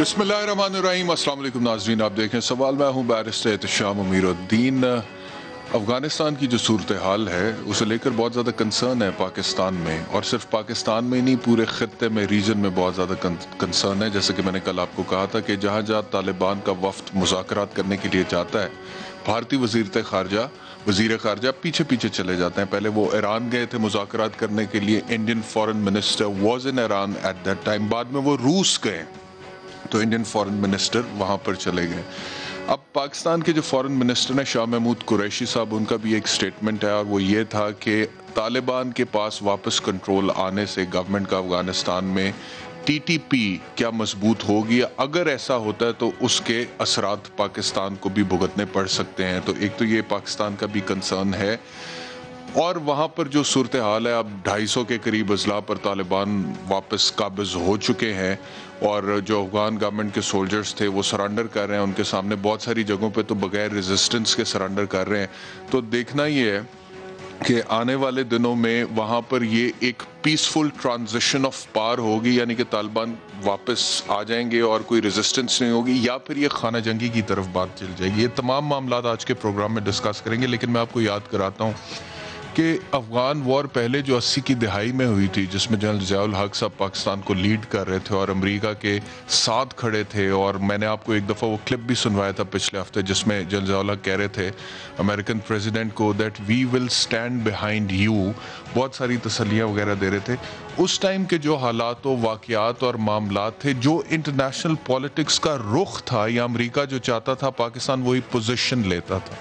بسم اللہ الرحمن الرحیم۔ السلام علیکم ناظرین، آپ دیکھیں سوال، میں ہوں بیرسٹر احتشام امیر الدین۔ افغانستان کی جو صورتحال ہے اسے لے کر بہت زیادہ کنسرن ہے پاکستان میں، اور صرف پاکستان میں نہیں، پورے خطے میں، ریجن میں بہت زیادہ کنسرن ہے۔ جیسے کہ میں نے کل آپ کو کہا تھا کہ جہاں جہاں طالبان کا وفد مذاکرات کرنے کے لیے جاتا ہے، بھارتی وزیر خارجہ پیچھے پیچھے چلے جاتے ہیں۔ پہلے وہ ایران گئے تھے مذاکرات کرنے کے لیے، Indian foreign minister was in Iran at that time. بعد میں وہ روس گئے تو انڈین فارن منسٹر وہاں پر چلے گئے۔ اب پاکستان کے جو فارن منسٹر ہیں شاہ محمود قریشی صاحب، ان کا بھی ایک سٹیٹمنٹ ہے، اور وہ یہ تھا کہ طالبان کے پاس واپس کنٹرول آنے سے گورنمنٹ کا افغانستان میں ٹی ٹی پی کیا مضبوط ہوگی، اگر ایسا ہوتا ہے تو اس کے اثرات پاکستان کو بھی بھگتنے پڑ سکتے ہیں۔ تو ایک تو یہ پاکستان کا بھی کنسرن ہے، اور وہاں پر جو صورتحال ہے، اب 250 کے قریب اضلاع پر طالبان واپس قابض ہو چکے ہیں، اور جو افغان گورنمنٹ کے سولجرز تھے وہ سرنڈر کر رہے ہیں، ان کے سامنے بہت ساری جگہوں پہ تو بغیر ریزسٹنس کے سرنڈر کر رہے ہیں۔ تو دیکھنا یہ ہے کہ آنے والے دنوں میں وہاں پر یہ ایک پیسفل ٹرانزیشن آف پاور ہوگی، یعنی کہ طالبان واپس آ جائیں گے اور کوئی ریزسٹنس نہیں ہوگی، یا پھر یہ خانہ جنگی کی طرف بات چل جائے گی۔ یہ تمام معاملات آج کے پروگرام میں ڈسکس کریں گے، لیکن میں آپ کو یاد کراتا ہوں کہ افغان وار پہلے جو 80 کی دہائی میں ہوئی تھی، جس میں جنرل ضیاء الحق صاحب پاکستان کو لیڈ کر رہے تھے اور امریکہ کے ساتھ کھڑے تھے، اور میں نے آپ کو ایک دفعہ وہ کلپ بھی سنوایا تھا پچھلے ہفتے، جس میں جنرل ضیاء الحق کہہ رہے تھے امریکن پریزیڈنٹ کو that we will stand behind you, بہت ساری تسلیاں وغیرہ دے رہے تھے۔ اس ٹائم کے جو حالات و واقعات اور معاملات تھے، جو انٹرنیشنل پولیٹکس کا رخ تھا، یا امریکہ جو چاہتا تھا پاکستان وہی پوزیشن لیتا تھا۔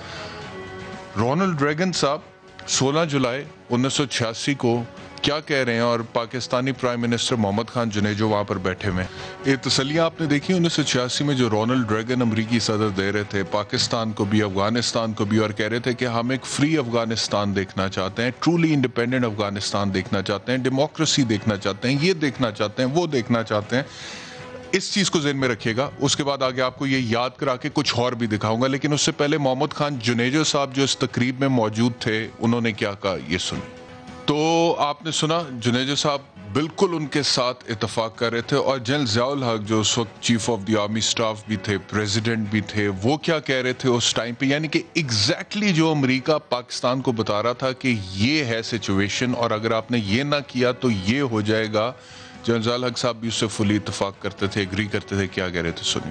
رونلڈ ریگن صاحب 16 جولائی 1986 کو کیا کہہ رہے ہیں، اور پاکستانی پرائم منسٹر محمد خان جنیجو وہاں پر بیٹھے ہوئے ہیں۔ یہ تسلیاں آپ نے دیکھی 1986 میں جو رونلڈ ریگن امریکی صدر دے رہے تھے پاکستان کو بھی، افغانستان کو بھی، اور کہہ رہے تھے کہ ہم ایک فری افغانستان دیکھنا چاہتے ہیں، ٹرولی انڈیپینڈنٹ افغانستان دیکھنا چاہتے ہیں، ڈیموکریسی دیکھنا چاہتے ہیں، یہ دیکھنا چاہتے ہیں، وہ دیکھنا چاہتے ہیں۔ اس چیز کو ذہن میں رکھیے گا، اس کے بعد آگے آپ کو یہ یاد کرا کے کچھ اور بھی دکھاؤں گا، لیکن اس سے پہلے محمد خان جنیجو صاحب جو اس تقریب میں موجود تھے، انہوں نے کیا کہا یہ سنیں۔ تو آپ نے سنا جنیجو صاحب بالکل ان کے ساتھ اتفاق کر رہے تھے، اور جنرل ضیاء الحق جو اس وقت chief of the army staff بھی تھے، پریزیڈنٹ بھی تھے، وہ کیا کہہ رہے تھے اس ٹائم پہ، یعنی کہ ایگزیکٹلی جو امریکہ پاکستان کو بتا رہا تھا کہ یہ ہے سچویشن، اور اگر آپ نے یہ نہ کیا تو یہ ہو جائے گا۔ جنرل ضیاء الحق صاحب بھی اس سے فلی اتفاق کرتے تھے، ایگری کرتے تھے۔ کیا کہہ رہے تھے سنیے۔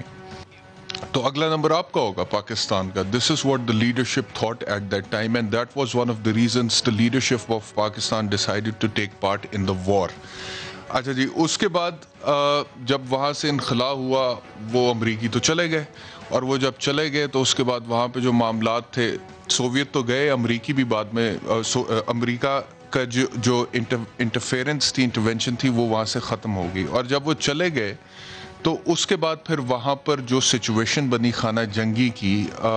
تو اگلا نمبر آپ کا ہوگا پاکستان کا۔ This is what the leadership thought at that time, and that was one of the reasons the leadership of Pakistan decided to take part in the war. اچھا جی، اس کے بعد جب وہاں سے انخلا ہوا، وہ امریکی تو چلے گئے، اور وہ جب چلے گئے تو اس کے بعد وہاں پہ جو معاملات تھے، سوویت تو گئے، امریکی بھی بعد میں، امریکہ کا جو انٹرفیرنس تھی، انٹرونشن تھی، وہ وہاں سے ختم ہو گئی۔ اور جب وہ چلے گئے تو اس کے بعد پھر وہاں پر جو سچویشن بنی خانہ جنگی کی،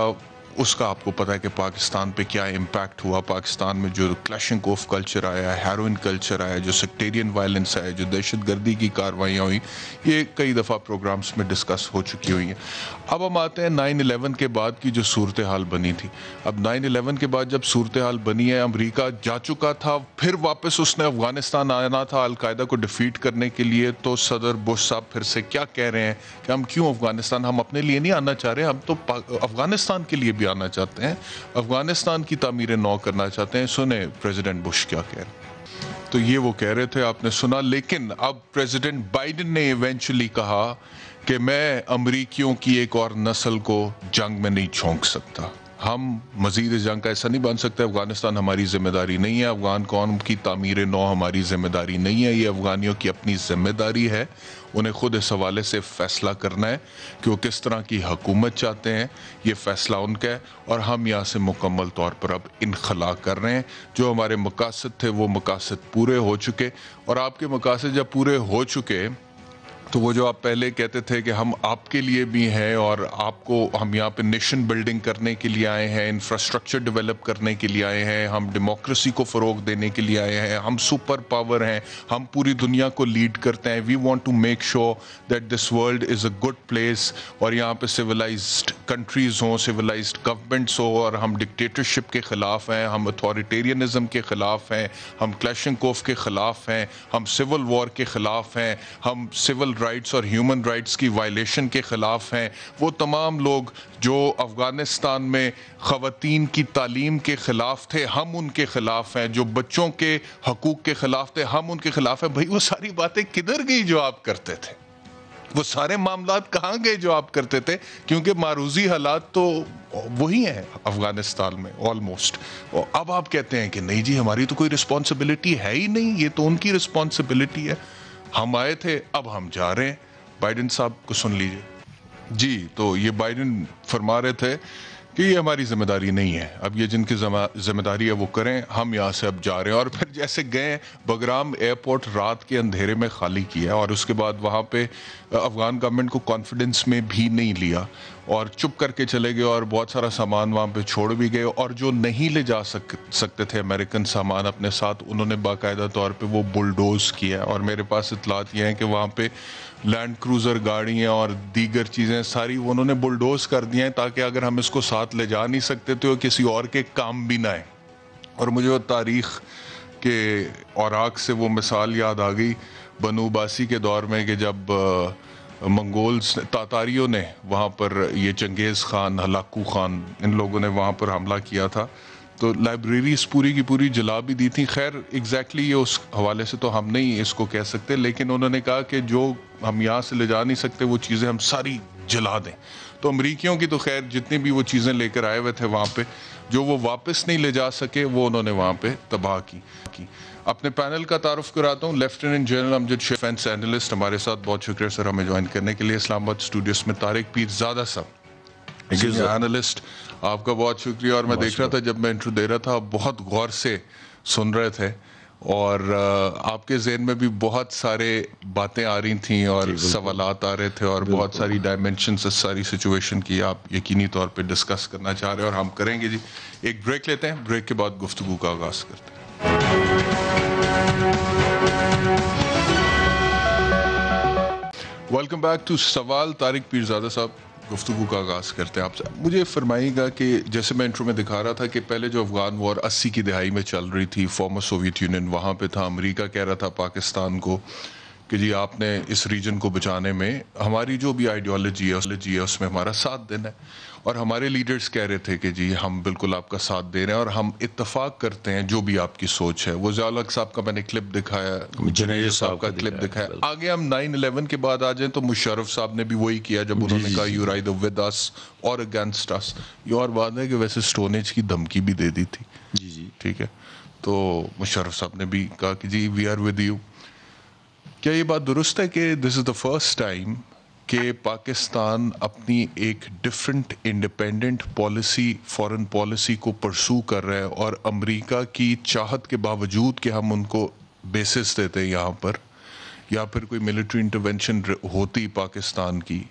اس کا آپ کو پتہ ہے کہ پاکستان پہ کیا امپیکٹ ہوا۔ پاکستان میں جو کلیشنگ آف کلچر آیا، ہیروئن کلچر آیا، جو سیکٹیرین وائلنس آیا، جو دہشت گردی کی کاروائیاں ہوئیں، یہ کئی دفعہ پروگرامز میں ڈسکس ہو چکی ہوئی ہیں۔ اب ہم آتے ہیں 9/11 کے بعد کی جو صورتحال بنی تھی۔ اب 9/11 کے بعد جب صورتحال بنی ہے، امریکہ جا چکا تھا، پھر واپس اس نے افغانستان آنا تھا القاعدہ کو ڈیفیٹ کرنے کے لیے، تو صدر بش صاحب پھر سے کیا کہہ رہے ہیں کہ ہم کیوں افغانستان، ہم اپنے لیے نہیں آنا چاہ رہے، ہم تو افغانستان کے لیے بھی آنا چاہتے ہیں، افغانستان کی تعمیر نو کرنا چاہتے ہیں۔ سنیں پریزیڈنٹ بش کیا کہہ رہے ہیں۔ تو یہ وہ کہہ رہے تھے، آپ نے سنا۔ لیکن اب پریزیڈنٹ بائیڈن نے ایونچولی کہا کہ میں امریکیوں کی ایک اور نسل کو جنگ میں نہیں جھونک سکتا، ہم مزید جنگ کا ایسا نہیں بن سکتے، افغانستان ہماری ذمہ داری نہیں ہے، افغان قوم کی تعمیر نو ہماری ذمہ داری نہیں ہے، یہ افغانیوں کی اپنی ذمہ داری ہے، انہیں خود اس حوالے سے فیصلہ کرنا ہے کہ وہ کس طرح کی حکومت چاہتے ہیں، یہ فیصلہ ان کا ہے، اور ہم یہاں سے مکمل طور پر اب انخلا کر رہے ہیں۔ جو ہمارے مقاصد تھے وہ مقاصد پورے ہو چکے، اور آپ کے مقاصد جب پورے ہو چکے تو وہ جو آپ پہلے کہتے تھے کہ ہم آپ کے لیے بھی ہیں، اور آپ کو ہم یہاں پہ نیشن بلڈنگ کرنے کے لیے آئے ہیں، انفراسٹرکچر ڈیولپ کرنے کے لیے آئے ہیں، ہم ڈیموکریسی کو فروغ دینے کے لیے آئے ہیں، ہم سپر پاور ہیں، ہم پوری دنیا کو لیڈ کرتے ہیں، we want to make sure that this world is a good place, اور یہاں پہ سویلائزڈ کنٹریز ہوں، سویلائزڈ گورنمنٹس ہوں، اور ہم ڈکٹیٹرشپ کے خلاف ہیں، ہم اتھارٹیرینزم کے خلاف ہیں، ہم کلیشنکوف کے خلاف ہیں، ہم سول وار کے خلاف ہیں، ہم سول رائٹس اور ہیومن رائٹس کی وائلیشن کے خلاف ہیں، وہ تمام لوگ جو افغانستان میں خواتین کی تعلیم کے خلاف تھے ہم ان کے خلاف ہیں، جو بچوں کے حقوق کے خلاف تھے ہم ان کے خلاف ہیں. بھائی وہ ساری باتیں کدھر گئی جو آپ کرتے تھے؟ وہ سارے معاملات کہاں گئے جو آپ کرتے تھے؟ کیونکہ معروضی حالات تو وہی ہیں افغانستان میں آلموسٹ. اب آپ کہتے ہیں کہ نہیں جی ہماری تو کوئی رسپانسبلٹی ہے ہی نہیں، یہ تو ان کی رسپانسبلٹی ہے. ہم آئے تھے، اب ہم جا رہے ہیں. بائیڈن صاحب کو سن لیجئے. جی تو یہ بائیڈن فرما رہے تھے کہ یہ ہماری ذمہ داری نہیں ہے، اب یہ جن کی ذمہ داری ہے وہ کریں، ہم یہاں سے اب جا رہے ہیں. اور پھر جیسے گئے بگرام ایئرپورٹ رات کے اندھیرے میں خالی کیا، اور اس کے بعد وہاں پہ افغان گورنمنٹ کو کانفیڈنس میں بھی نہیں لیا اور چپ کر کے چلے گئے، اور بہت سارا سامان وہاں پہ چھوڑ بھی گئے. اور جو نہیں لے جا سکتے تھے امریکن سامان اپنے ساتھ، انہوں نے باقاعدہ طور پہ وہ بلڈوز کیا. اور میرے پاس اطلاعات یہ ہیں کہ وہاں پہ لینڈ کروزر گاڑیاں اور دیگر چیزیں ساری انہوں نے بلڈوز کر دی ہیں، تاکہ اگر ہم اس کو ساتھ لے جا نہیں سکتے تو کسی اور کے کام بھی نہ آئے. اور مجھے وہ تاریخ کے اوراق سے وہ مثال یاد آ گئی بنو باسی کے دور میں، کہ جب منگولز تاتاریوں نے وہاں پر یہ چنگیز خان، ہلاکو خان، ان لوگوں نے وہاں پر حملہ کیا تھا، تو لائبریریز پوری کی پوری جلا بھی دی تھی. خیر ایگزیکٹلی یہ اس حوالے سے تو ہم نہیں اس کو کہہ سکتے، لیکن انہوں نے کہا کہ جو ہم یہاں سے لے جا نہیں سکتے وہ چیزیں ہم ساری جلا دیں. تو امریکیوں کی تو خیر جتنی بھی وہ چیزیں لے کر آئے ہوئے تھے وہاں پہ، جو وہ واپس نہیں لے جا سکے وہ انہوں نے وہاں پہ تباہ کی. اپنے پینل کا تعارف کراتا ہوں. لیفٹیننٹ جنرل امجد شیخ، ڈیفینس اینالسٹ ہمارے ساتھ. بہت شکریہ سر ہمیں جوائن کرنے کے لیے. اسلام آباد اسٹوڈیوز میں طارق پیرزادہ صاحب اینالسٹ، آپ کا بہت شکریہ. اور میں دیکھ رہا تھا جب میں انٹرو دے رہا تھا، بہت غور سے سن رہے تھے، اور آپ کے ذہن میں بھی بہت سارے باتیں آ رہی تھیں اور سوالات آ رہے تھے، اور بہت ساری ڈائمنشنز اس ساری سچویشن کی آپ یقینی طور پہ ڈسکس کرنا چاہ رہے ہیں، اور ہم کریں گے. جی ایک بریک لیتے ہیں، بریک کے بعد گفتگو کا آغاز کرتے ہیں. ویلکم بیک ٹو سوال. طارق پیرزادہ صاحب، گفتگو کا آغاز کرتے ہیں آپ سے. مجھے فرمائیے گا کہ جیسے میں انٹرو میں دکھا رہا تھا کہ پہلے جو افغان وار 80 کی دہائی میں چل رہی تھی، فارمر سوویت یونین وہاں پہ تھا، امریکہ کہہ رہا تھا پاکستان کو کہ جی آپ نے اس ریجن کو بچانے میں ہماری جو بھی آئیڈیالوجی ہے اس میں ہمارا ساتھ دینا ہے. اور ہمارے لیڈرز کہہ رہے تھے کہ جی ہم بالکل آپ کا ساتھ دے رہے ہیں اور ہم اتفاق کرتے ہیں جو بھی آپ کی سوچ ہے. وہ ضیاء الحق صاحب کا میں نے کلپ دکھایا، جنید صاحب کا کلپ دکھایا. آگے ہم 9/11 کے بعد آ جائیں تو مشرف صاحب نے بھی وہی کیا جب انہوں نے کہا یو آئیدر ود اس اور اگینسٹ اس. یہ اور بات ہے کہ ویسے اسٹون ایج کی دھمکی بھی دے دی تھی. جی ٹھیک ہے، تو مشرف صاحب نے بھی کہا کہ جی وی آر ود یو. کیا یہ بات درست ہے کہ دس از دا فرسٹ ٹائم کہ پاکستان اپنی ایک different independent policy, foreign policy کو پرسو کر رہا ہے، اور امریکہ کی چاہت کے باوجود کہ ہم ان کو بیسس دیتے ہیں یہاں پر، یا پھر کوئی ملٹری انٹرونشن ہوتی پاکستان کی،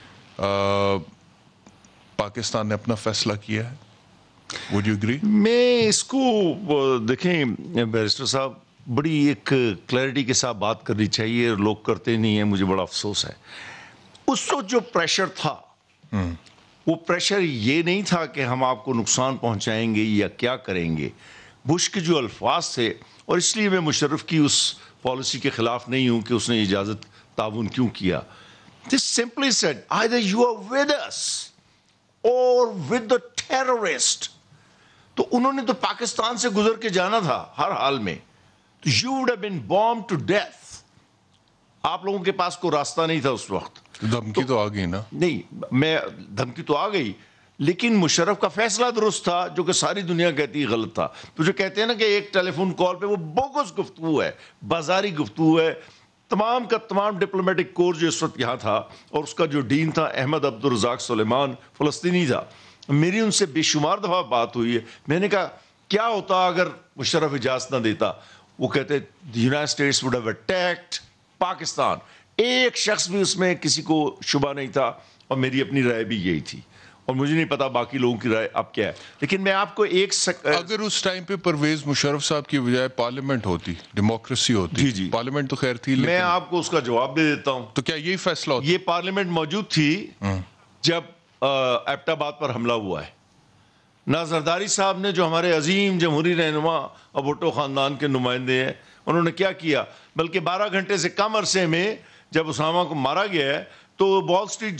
پاکستان نے اپنا فیصلہ کیا ہے؟ Would you agree؟ میں اس کو دیکھیں بیرسٹر صاحب، بڑی ایک کلیئرٹی کے ساتھ بات کرنی چاہیے، لوگ کرتے نہیں ہیں، مجھے بڑا افسوس ہے. اس وقت جو پریشر تھا وہ پریشر یہ نہیں تھا کہ ہم آپ کو نقصان پہنچائیں گے یا کیا کریں گے. بش کے جو الفاظ تھے، اور اس لیے میں مشرف کی اس پالیسی کے خلاف نہیں ہوں کہ اس نے اجازت تعاون کیوں کیا. They simply said either you are with us or with the terrorist. تو انہوں نے تو پاکستان سے گزر کے جانا تھا ہر حال میں. You would have been bombed to death. آپ لوگوں کے پاس کوئی راستہ نہیں تھا اس وقت. دھمکی تو آ گئی نا؟ نہیں، میں دھمکی تو آ گئی، لیکن مشرف کا فیصلہ درست تھا، جو کہ ساری دنیا کہتی ہے غلط تھا. تو جو کہتے ہیں نا کہ ایک ٹیلی فون کال پہ وہ بوگس گفتگو ہے، بازاری گفتگو ہے. تمام کا تمام ڈپلومیٹک کور جو اس وقت یہاں تھا، اور اس کا جو ڈین تھا احمد عبدالرزاق سلیمان، فلسطینی تھا. میری ان سے بے شمار دفعہ بات ہوئی ہے. میں نے کہا کیا ہوتا اگر مشرف اجازت نہ دیتا؟ وہ کہتے United States would have attacked Pakistan. ایک شخص بھی اس میں کسی کو شبہ نہیں تھا، اور میری اپنی رائے بھی یہی تھی، اور مجھے نہیں پتا باقی لوگوں کی رائے اب کیا ہے. لیکن میں آپ کو اگر اس ٹائم پہ پرویز مشرف صاحب کی بجائے پارلیمنٹ ہوتی، ڈیموکریسی ہوتی، جی پارلیمنٹ تو خیر تھی، میں آپ کو اس کا جواب دے دیتا ہوں. تو کیا یہی فیصلہ ہوتا؟ یہ پارلیمنٹ موجود تھی جب ایبٹ آباد پر حملہ ہوا ہے. زرداری صاحب نے، جو ہمارے عظیم جمہوری رہنما اور بھٹو خاندان کے نمائندے ہیں، انہوں نے کیا کیا؟ بلکہ 12 گھنٹے سے کم عرصے میں جب اسامہ کو مارا گیا ہے تو وال اسٹریٹ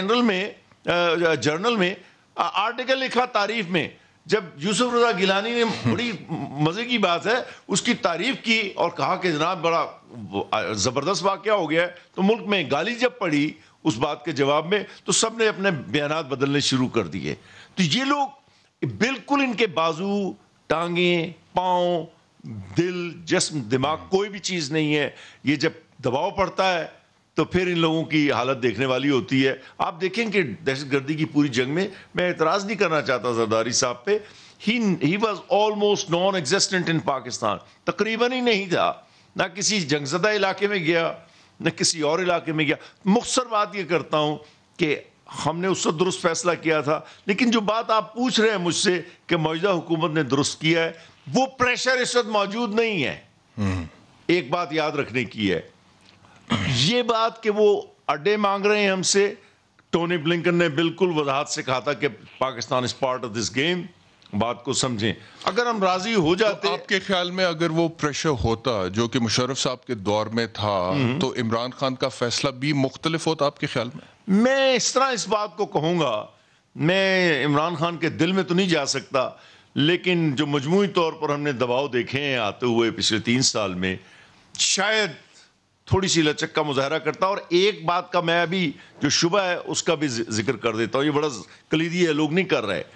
جرنل میں آرٹیکل لکھا تعریف میں, جب یوسف رضا گیلانی نے بڑی مزے کی بات ہے اس کی تعریف کی اور کہا کہ جناب بڑا زبردست واقعہ ہو گیا ہے, تو ملک میں گالی جب پڑی اس بات کے جواب میں تو سب نے اپنے بیانات بدلنے شروع کر دیے. تو یہ لوگ بالکل, ان کے بازو, ٹانگیں, پاؤں, دل, جسم, دماغ کوئی بھی چیز نہیں ہے. یہ جب دباؤ پڑتا ہے تو پھر ان لوگوں کی حالت دیکھنے والی ہوتی ہے. آپ دیکھیں کہ دہشت گردی کی پوری جنگ میں اعتراض نہیں کرنا چاہتا زرداری صاحب پہ, he was almost non-existent in Pakistan, تقریباً ہی نہیں تھا, نہ کسی جنگ زدہ علاقے میں گیا نہ کسی اور علاقے میں گیا. مختصر بات یہ کرتا ہوں کہ ہم نے اس وقت درست فیصلہ کیا تھا, لیکن جو بات آپ پوچھ رہے ہیں مجھ سے کہ موجودہ حکومت نے درست کیا ہے, وہ پریشر اس وقت موجود نہیں ہے. ایک بات یاد رکھنے کی ہے, یہ بات کہ وہ اڈے مانگ رہے ہیں ہم سے, ٹونی بلنکن نے بالکل وضاحت سے کہا تھا کہ Pakistan is part of this game. بات کو سمجھیں, اگر ہم راضی ہو جاتے. آپ کے خیال میں اگر وہ پریشر ہوتا جو کہ مشرف صاحب کے دور میں تھا تو عمران خان کا فیصلہ بھی مختلف ہوتا آپ کے خیال میں؟ میں اس طرح اس بات کو کہوں گا, میں عمران خان کے دل میں تو نہیں جا سکتا, لیکن جو مجموعی طور پر ہم نے دباؤ دیکھے ہیں آتے ہوئے پچھلے 3 سال میں, شاید تھوڑی سی لچک کا مظاہرہ کرتا. اور ایک بات کا میں ابھی جو شبہ ہے اس کا بھی ذکر کر دیتا ہوں, یہ بڑا کلیدی ہے, لوگ نہیں کر رہے.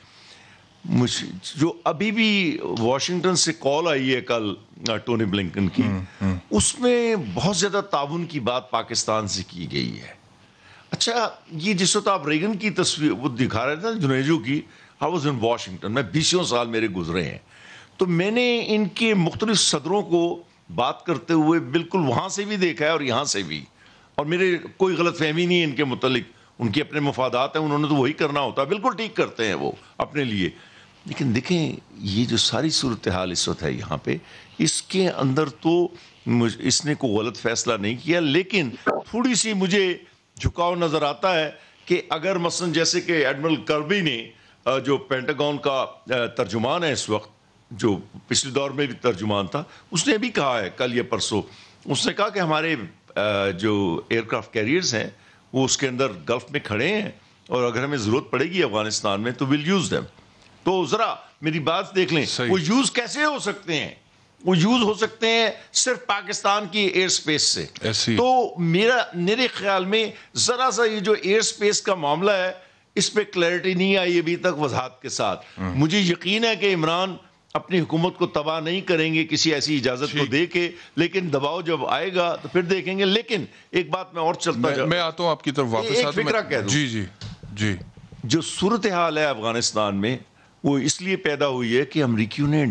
جو ابھی بھی واشنگٹن سے کال آئی ہے کل ٹونی بلنکن کی, اس میں بہت زیادہ تعاون کی بات پاکستان سے کی گئی ہے. اچھا, یہ جس وقت آپ ریگن کی تصویر وہ دکھا رہے تھے جنیجو کی, I was in واشنگٹن, میں 20 سال میرے گزرے ہیں, تو میں نے ان کے مختلف صدروں کو بات کرتے ہوئے بالکل وہاں سے بھی دیکھا ہے اور یہاں سے بھی, اور میرے کوئی غلط فہمی نہیں ہے ان کے متعلق. ان کے اپنے مفادات ہیں, انہوں نے تو وہی کرنا ہوتا ہے, بالکل ٹھیک کرتے ہیں وہ اپنے لیے. لیکن دیکھیں یہ جو ساری صورتحال اس وقت ہے یہاں پہ, اس کے اندر تو اس نے کوئی غلط فیصلہ نہیں کیا, لیکن تھوڑی سی مجھے جھکاؤ نظر آتا ہے کہ اگر مثلا جیسے کہ ایڈمرل کربی نے, جو پینٹاگون کا ترجمان ہے اس وقت, جو پچھلے دور میں بھی ترجمان تھا, اس نے بھی کہا ہے کل یا پرسوں, اس نے کہا کہ ہمارے جو ایئر کرافٹ کیریئرز ہیں وہ اس کے اندر گلف میں کھڑے ہیں, اور اگر ہمیں ضرورت پڑے گی افغانستان میں تو ویل یوز دیم. تو ذرا میری بات دیکھ لیں, وہ یوز کیسے ہو سکتے ہیں؟ وہ یوز ہو سکتے ہیں صرف پاکستان کی ایئر سپیس سے. تو میرے خیال میں ذرا سا یہ جو ایئر سپیس کا معاملہ ہے اس پہ کلیئرٹی نہیں آئی ابھی تک وضاحت کے ساتھ. مجھے یقین ہے کہ عمران اپنی حکومت کو تباہ نہیں کریں گے کسی ایسی اجازت کو دے کے, لیکن دباؤ جب آئے گا تو پھر دیکھیں گے. لیکن ایک بات میں اور چلتا جاؤں, میں آتا ہوں آپ کی طرف واپس, ایک فکرہ کہہ دوں. جی جو صورتحال ہے افغانستان میں وہ اس لیے پیدا ہوئی ہے کہ امریکیوں نے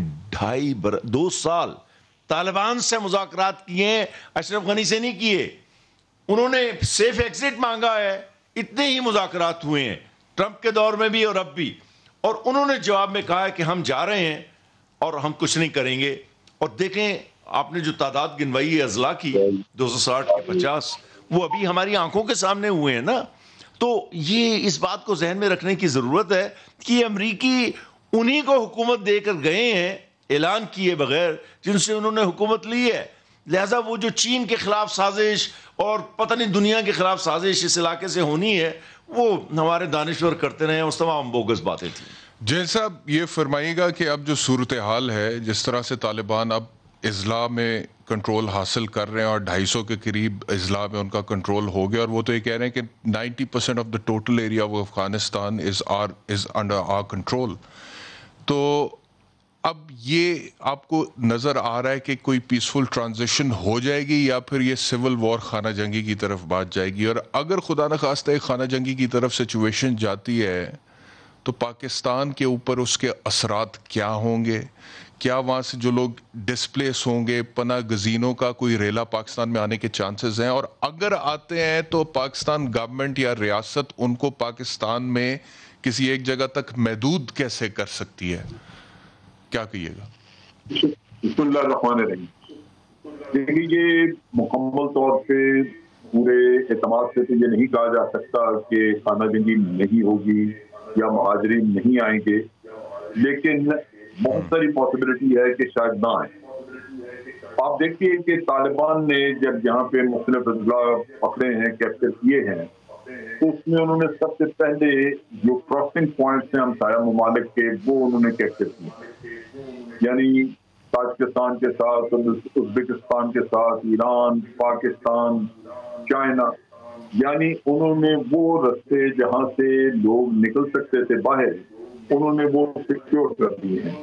2 سال طالبان سے مذاکرات کیے ہیں, اشرف غنی سے نہیں کیے. انہوں نے سیف ایگزٹ مانگا ہے, اتنے ہی مذاکرات ہوئے ہیں ٹرمپ کے دور میں بھی اور اب بھی, اور انہوں نے جواب میں کہا ہے کہ ہم جا رہے ہیں اور ہم کچھ نہیں کریں گے. اور دیکھیں آپ نے جو تعداد گنوائی ہے اضلاع کی 260 کے 50, وہ ابھی ہماری آنکھوں کے سامنے ہوئے ہیں نا. تو یہ اس بات کو ذہن میں رکھنے کی ضرورت ہے کہ امریکی انہی کو حکومت دے کر گئے ہیں اعلان کیے بغیر جن سے انہوں نے حکومت لی ہے. لہذا وہ جو چین کے خلاف سازش اور پتہ نہیں دنیا کے خلاف سازش اس علاقے سے ہونی ہے, وہ ہمارے دانشور کرتے رہے ہیں, اس تمام بوگس باتیں تھیں. جیسا یہ فرمائیے گا کہ اب جو صورتحال ہے, جس طرح سے طالبان اب اضلاع میں کنٹرول حاصل کر رہے ہیں اور 250 کے قریب اضلاع میں ان کا کنٹرول ہو گیا, اور وہ تو یہ کہہ رہے ہیں کہ 90% of the total area of Afghanistan is under our control. تو اب یہ آپ کو نظر آ رہا ہے کہ کوئی پیسفل ٹرانزیشن ہو جائے گی یا پھر یہ سول وار خانہ جنگی کی طرف بات جائے گی؟ اور اگر خدا نخواستہ ایک خانہ جنگی کی طرف سچویشن جاتی ہے تو پاکستان کے اوپر اس کے اثرات کیا ہوں گے؟ کیا وہاں سے جو لوگ ڈسپلیس ہوں گے, پناہ گزینوں کا کوئی ریلا پاکستان میں آنے کے چانسز ہیں؟ اور اگر آتے ہیں تو پاکستان گورنمنٹ یا ریاست ان کو پاکستان میں کسی ایک جگہ تک محدود کیسے کر سکتی ہے؟ کیا کہیے گا؟ بسم اللہ الرحمن الرحیم. دیکھیے, یہ مکمل طور پہ پورے اعتماد سے تو یہ نہیں کہا جا سکتا کہ خانہ جنگی نہیں ہوگی یا مہاجرین نہیں آئیں گے, لیکن بہت ساری پاسبلٹی ہے کہ شاید نہ آئیں. آپ دیکھیے کہ طالبان نے جب یہاں پہ مختلف اضلاع پکڑے ہیں، کیپچر کیے ہیں، تو اس میں انہوں نے سب سے پہلے جو کراسنگ پوائنٹس ہیں ہمسایہ ممالک کے، وہ انہوں نے کیپچر کیے، یعنی تاجکستان کے ساتھ، ازبکستان کے ساتھ، ایران، پاکستان، چائنا، یعنی انہوں نے وہ رستے جہاں سے لوگ نکل سکتے تھے باہر، انہوں نے وہ سیکیور کر دیے ہیں۔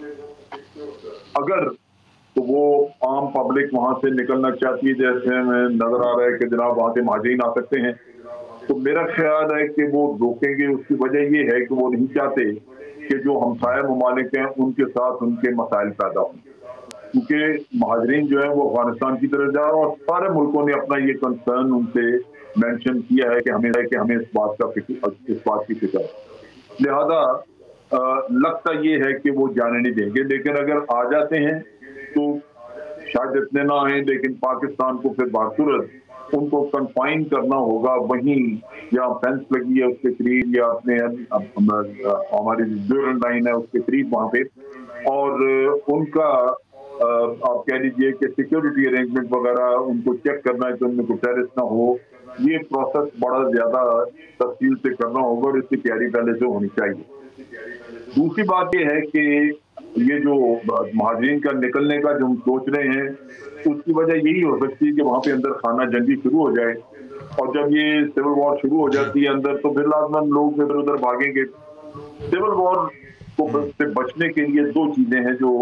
اگر تو وہ عام پبلک وہاں سے نکلنا چاہتی ہے، جیسے ہمیں نظر آ رہا ہے کہ جناب وہاں سے مہاجرین آ سکتے ہیں، تو میرا خیال ہے کہ وہ روکیں گے۔ اس کی وجہ یہ ہے کہ وہ نہیں چاہتے کہ جو ہمسایہ ممالک ہیں ان کے ساتھ ان کے مسائل پیدا ہوں، کیونکہ مہاجرین جو ہیں وہ افغانستان کی طرف جا رہے ہیں، اور سارے ملکوں نے اپنا یہ کنسرن ان سے مینشن کیا ہے کہ ہمیں اس بات کی فکر ہے۔ لہذا لگتا یہ ہے کہ وہ جانے نہیں دیں گے، لیکن اگر آ جاتے ہیں تو شاید اتنے نہ آئیں، لیکن پاکستان کو پھر بصورت ان کو کنفائن کرنا ہوگا وہیں، یا فینس لگی ہے اس کے قریب، یا اپنے ہماری ڈیورنڈ لائن ہے اس کے قریب وہاں پہ، اور ان کا آپ کہہ لیجیے کہ سیکیورٹی ارینجمنٹ وغیرہ ان کو چیک کرنا ہے کہ ان میں کوئی ٹیررسٹ نہ ہو۔ یہ پروسیس بڑا زیادہ تفصیل سے کرنا ہوگا اور اس کی تیاری پہلے سے ہونی چاہیے۔ دوسری بات یہ ہے کہ یہ جو مہاجرین کا نکلنے کا جو ہم سوچ رہے ہیں، اس کی وجہ یہی ہو سکتی ہے کہ وہاں پہ اندر خانہ جنگی شروع ہو جائے، اور جب یہ سول وار شروع ہو جاتی ہے اندر، تو پھر لازماً لوگ ادھر ادھر بھاگیں گے۔ سول وار کو سے بچنے کے لیے دو چیزیں ہیں جو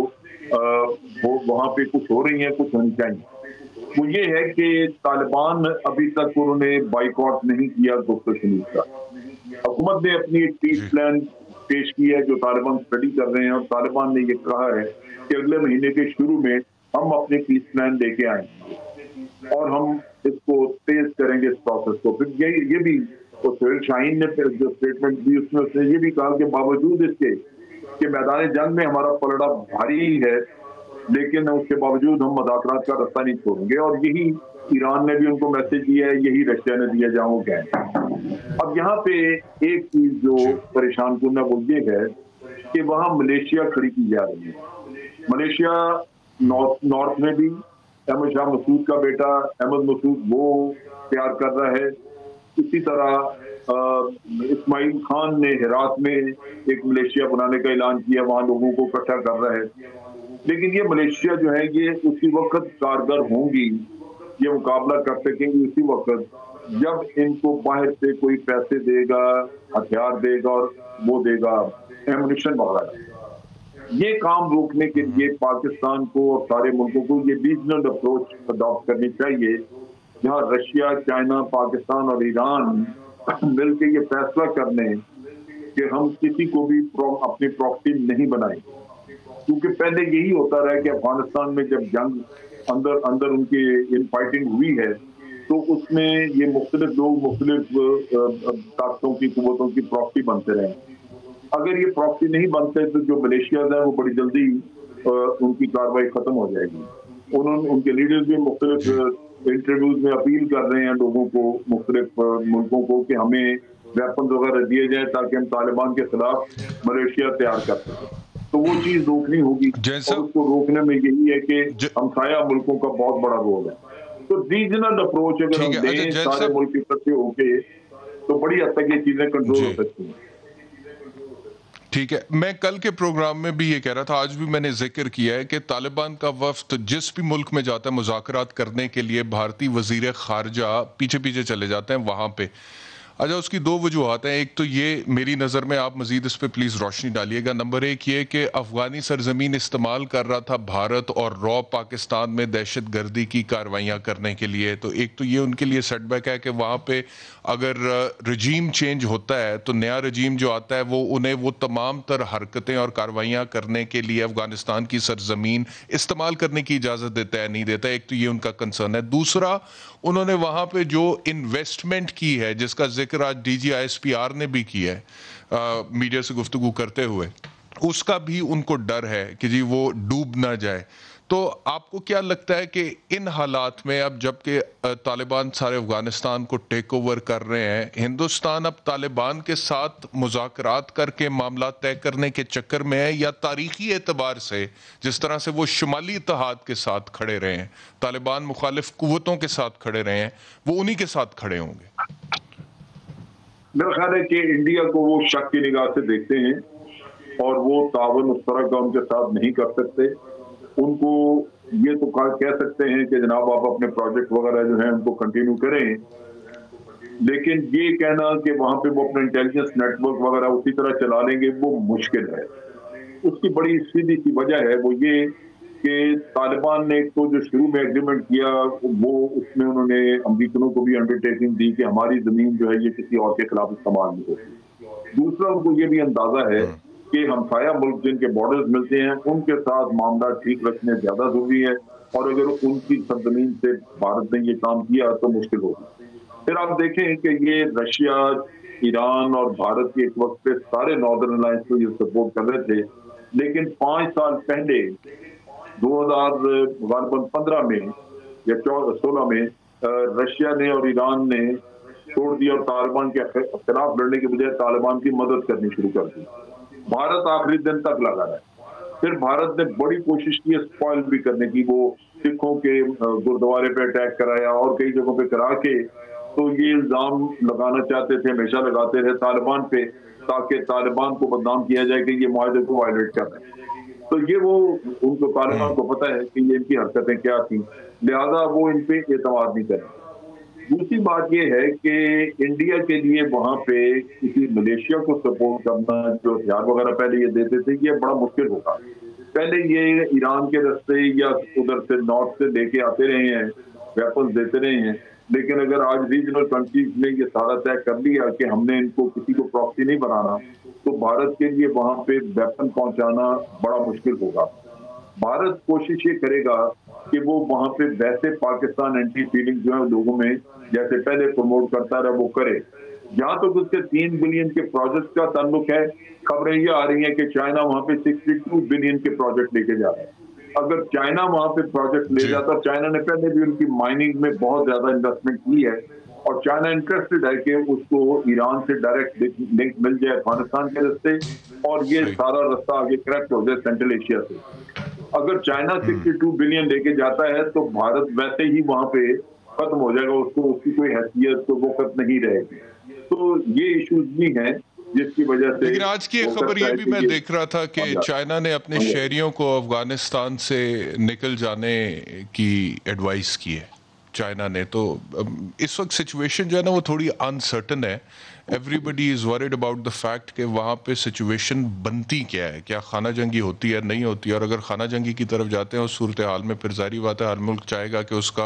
وہاں پہ کچھ ہو رہی ہیں، کچھ ہونی چاہیے۔ وہ یہ ہے کہ طالبان ابھی تک انہوں نے بائیکاٹ نہیں کیا گفتگو شنید کا۔ حکومت نے اپنی ایک پیس پلان پیش کی ہے جو طالبان اسٹڈی کر رہے ہیں، اور طالبان نے یہ کہا ہے کہ اگلے مہینے کے شروع میں ہم اپنے پیس پلان لے کے آئیں گے اور ہم اس کو تیز کریں گے اس پروسیس کو۔ پھر یہ بھی سہیل شاہین نے جو اسٹیٹمنٹ دی اس میں اس نے یہ بھی کہا کہ باوجود اس کے کہ میدان جنگ میں ہمارا پلڑا بھاری ہے، لیکن اس کے باوجود ہم مذاکرات کا رستہ نہیں چھوڑیں گے، اور یہی ایران نے بھی ان کو میسج دیا ہے، یہی رشیا نے دیا جہاں وہ گئے۔ اب یہاں پہ ایک چیز جو پریشان کن ہے وہ یہ ہے کہ وہاں ملیشیا کھڑی کی جا رہی ہے۔ ملیشیا نارتھ میں بھی احمد شاہ مسعود کا بیٹا احمد مسعود وہ تیار کر رہا ہے، اسی طرح اسماعیل خان نے ہرات میں ایک ملیشیا بنانے کا اعلان کیا، وہاں لوگوں کو اکٹھا کر رہا ہے۔ لیکن یہ ملیشیا جو ہے یہ اسی وقت کارگر ہوں گی، یہ مقابلہ کر سکیں گی اسی وقت جب ان کو باہر سے کوئی پیسے دے گا، ہتھیار دے گا، اور وہ دے گا ایمونیشن وغیرہ۔ یہ کام روکنے کے لیے پاکستان کو اور سارے ملکوں کو یہ ریجنل اپروچ اڈاپٹ کرنی چاہیے، جہاں رشیا، چائنا، پاکستان اور ایران مل کے یہ فیصلہ کر لیں کہ ہم کسی کو بھی اپنی پراپرٹی نہیں بنائیں، کیونکہ پہلے یہی ہوتا رہا کہ افغانستان میں جب جنگ اندر ان کی ان فائٹنگ ہوئی ہے تو اس میں یہ مختلف لوگ مختلف طاقتوں کی قوتوں کی پراپرٹی بنتے رہے۔ اگر یہ پراپرٹی نہیں بنتے تو جو ملیشیاز ہیں وہ بڑی جلدی ان کی کاروائی ختم ہو جائے گی۔ ان کے لیڈرز بھی مختلف انٹرویوز میں اپیل کر رہے ہیں لوگوں کو، مختلف ملکوں کو، کہ ہمیں ویپنز وغیرہ دیے جائیں تاکہ ہم طالبان کے خلاف ملیشیا تیار کر سکیں۔ تو وہ چیز روکنی ہوگی، اور اس کو روکنے میں یہی ہے کہ ہمسایہ ملکوں کا بہت بڑا رول ہے۔ تو ریجنل اپروچ اگر ہم دیں سارے ملک اکٹھے ہو کے تو بڑی حد تک یہ چیزیں کنٹرول ہو سکتی ہیں۔ ٹھیک ہے، میں کل کے پروگرام میں بھی یہ کہہ رہا تھا، آج بھی میں نے ذکر کیا ہے کہ طالبان کا وفد جس بھی ملک میں جاتا ہے مذاکرات کرنے کے لیے، بھارتی وزیر خارجہ پیچھے پیچھے چلے جاتے ہیں وہاں پہ۔ اچھا، اس کی دو وجوہات ہیں۔ ایک تو یہ میری نظر میں، آپ مزید اس پہ پلیز روشنی ڈالیے گا، نمبر ایک یہ کہ افغانی سرزمین استعمال کر رہا تھا بھارت اور رو پاکستان میں دہشت گردی کی کاروائیاں کرنے کے لیے، تو ایک تو یہ ان کے لیے سیٹ بیک ہے کہ وہاں پہ اگر رجیم چینج ہوتا ہے تو نیا رجیم جو آتا ہے وہ انہیں وہ تمام تر حرکتیں اور کاروائیاں کرنے کے لیے افغانستان کی سرزمین استعمال کرنے کی اجازت دیتا ہے نہیں دیتا۔ ایک تو یہ ان کا کنسرن ہے۔ دوسرا، انہوں نے وہاں پہ جو انویسٹمنٹ کی ہے، جس کا ذکر آج D G I S P R نے بھی کیا ہے میڈیا سے گفتگو کرتے ہوئے، اس کا بھی ان کو ڈر ہے کہ جی وہ ڈوب نہ جائے۔ تو آپ کو کیا لگتا ہے کہ ان حالات میں اب جب کہ طالبان سارے افغانستان کو ٹیک اوور کر رہے ہیں، ہندوستان اب طالبان کے ساتھ مذاکرات کر کے معاملات طے کرنے کے چکر میں ہے، یا تاریخی اعتبار سے جس طرح سے وہ شمالی اتحاد کے ساتھ کھڑے رہے ہیں، طالبان مخالف قوتوں کے ساتھ کھڑے رہے ہیں، وہ انہی کے ساتھ کھڑے ہوں گے؟ میرا خیال ہے کہ انڈیا کو وہ شک کی نگاہ سے دیکھتے ہیں اور وہ تعاون اس طرح کا ان کے ساتھ نہیں کر سکتے. ان کو یہ تو کہہ سکتے ہیں کہ جناب آپ اپنے پروجیکٹ وغیرہ جو ہیں ان کو کنٹینیو کریں، لیکن یہ کہنا کہ وہاں پہ وہ اپنا انٹیلیجنس نیٹ ورک وغیرہ اسی طرح چلا لیں گے وہ مشکل ہے. اس کی بڑی سیدھی سی وجہ ہے وہ یہ کہ طالبان نے ایک تو جو شروع میں ایگریمنٹ کیا وہ اس میں انہوں نے امریکنوں کو بھی انڈرٹیکنگ دی کہ ہماری زمین جو ہے یہ کسی اور کے خلاف استعمال نہیں ہوتی. دوسرا ان کو یہ بھی اندازہ ہے کہ ہمسایہ ملک جن کے بارڈرز ملتے ہیں ان کے ساتھ معاملات ٹھیک رکھنے زیادہ ضروری ہے، اور اگر ان کی سرزمین سے بھارت نے یہ کام کیا تو مشکل ہوگی. پھر آپ دیکھیں کہ یہ رشیا، ایران اور بھارت کے ایک وقت پہ سارے ناردرن الائنس کو یہ سپورٹ کر رہے تھے، لیکن 5 سال پہلے 2015 میں یا 16 میں رشیا نے اور ایران نے چھوڑ دیا اور طالبان کے خلاف لڑنے کے بجائے طالبان کی مدد کرنی شروع کر دی. بھارت آخری دن تک لگا رہا. پھر بھارت نے بڑی کوشش کی اسپوائل بھی کرنے کی، وہ سکھوں کے گردوارے پہ اٹیک کرایا اور کئی جگہوں پہ کرا کے تو یہ الزام لگانا چاہتے تھے، ہمیشہ لگاتے رہے طالبان پہ تاکہ طالبان کو بدنام کیا جائے کہ یہ معاہدے کو وائلیٹ کر رہے ہیں. تو یہ وہ ان کو طالبان کو پتہ ہے کہ یہ ان کی حرکتیں کیا تھیں، لہذا وہ ان پہ اعتماد نہیں کریں. دوسری بات یہ ہے کہ انڈیا کے لیے وہاں پہ کسی ملیشیا کو سپورٹ کرنا جو ہتھیار وغیرہ پہلے یہ دیتے تھے یہ بڑا مشکل ہوگا. پہلے یہ ایران کے راستے یا ادھر سے نارتھ سے لے کے آتے رہے ہیں، ویپنز دیتے رہے ہیں، لیکن اگر آج ریجنل کنٹریز نے یہ سارا طے کر لیا کہ ہم نے ان کو کسی کو پراکسی نہیں بنانا تو بھارت کے لیے وہاں پہ ویپن پہنچانا بڑا مشکل ہوگا. بھارت کوشش یہ کرے گا کہ وہ وہاں پہ ویسے پاکستان اینٹی فیلنگ جو ہے لوگوں میں جیسے پہلے پروموٹ کرتا رہا وہ کرے. جہاں تک اس کے 3 بلین کے پروجیکٹ کا تعلق ہے، خبریں یہ آ رہی ہیں کہ چائنا وہاں پہ 62 بلین کے پروجیکٹ لے کے جا رہا ہے. اگر چائنا وہاں پہ پروجیکٹ لے جاتا، چائنا نے پہلے بھی ان کی مائننگ میں بہت زیادہ انویسٹمنٹ کی ہے اور چائنا انٹرسٹڈ ہے کہ اس کو ایران سے ڈائریکٹ لنک مل جائے افغانستان کے راستے اور یہ سارا راستہ آگے کریکٹ ہو جائے سینٹرل ایشیا سے. اگر چائنا 62 بلین لے کے جاتا ہے تو بھارت ویسے ہی وہاں پہ ختم ہو جائے گا، اس کو اس کی کوئی حیثیت تو وقت نہیں رہے گی. تو یہ ایشوز بھی ہیں جس کی وجہ سے. لیکن آج کی ایک خبر یہ بھی میں دیکھ رہا تھا کہ چائنا نے اپنے شہریوں کو افغانستان سے نکل جانے کی ایڈوائز کی ہے چائنا نے. تو اس وقت سچویشن جو ہے نا وہ تھوڑی انسرٹن ہے. Everybody is worried about the fact کہ وہاں پہ سچویشن بنتی کیا ہے، کیا خانہ جنگی ہوتی ہے نہیں ہوتی ہے، اور اگر خانہ جنگی کی طرف جاتے ہیں اس صورتحال میں پھر ظاہری بات ہے ہر ملک چاہے گا کہ اس کا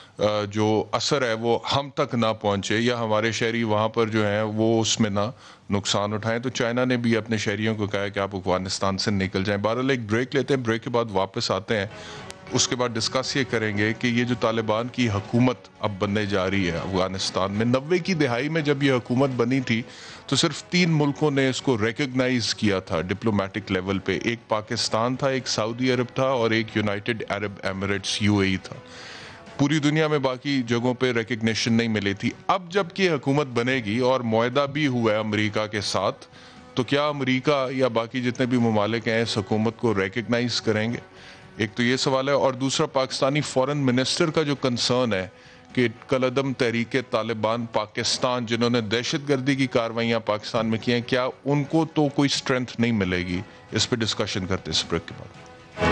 جو اثر ہے وہ ہم تک نہ پہنچے یا ہمارے شہری وہاں پر جو ہیں وہ اس میں نہ نقصان اٹھائیں. تو چائنا نے بھی اپنے شہریوں کو کہا ہے کہ آپ افغانستان سے نکل جائیں. بہرحال ایک بریک لیتے ہیں، بریک کے بعد واپس آتے ہیں. اس کے بعد ڈسکس یہ کریں گے کہ یہ جو طالبان کی حکومت اب بننے جا رہی ہے افغانستان میں، 90 کی دہائی میں جب یہ حکومت بنی تھی تو صرف 3 ملکوں نے اس کو ریکگنائز کیا تھا ڈپلومیٹک لیول پہ. ایک پاکستان تھا، ایک سعودی عرب تھا اور ایک یونائٹڈ عرب ایمریٹس UAE تھا. پوری دنیا میں باقی جگہوں پہ ریکگنیشن نہیں ملی تھی. اب جب کہ حکومت بنے گی اور معاہدہ بھی ہوا ہے امریکہ کے ساتھ، تو کیا امریکہ یا باقی جتنے بھی ممالک ہیں اس حکومت کو ریکگنائز کریں گے؟ ایک تو یہ سوال ہے. اور دوسرا پاکستانی فورن منسٹر کا جو کنسرن ہے کہ کالعدم تحریک طالبان پاکستان جنہوں نے دہشت گردی کی کارروائیاں پاکستان میں کی ہیں، کیا ان کو تو کوئی سٹرینتھ نہیں ملے گی؟ اس پہ ڈسکشن کرتے ہیں اس بریک کے بعد.